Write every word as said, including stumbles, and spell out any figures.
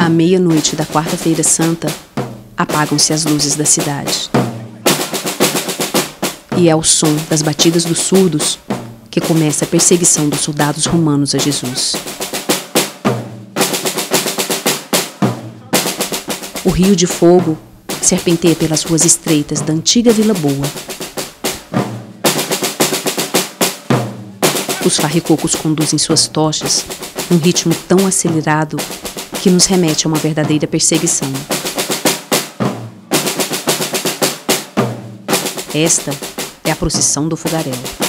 À meia-noite da quarta-feira santa, apagam-se as luzes da cidade. E é ao som das batidas dos surdos que começa a perseguição dos soldados romanos a Jesus. O rio de fogo serpenteia pelas ruas estreitas da antiga Vila Boa. Os farricocos conduzem suas tochas num ritmo tão acelerado que nos remete a uma verdadeira perseguição. Esta é a procissão do fogaréu.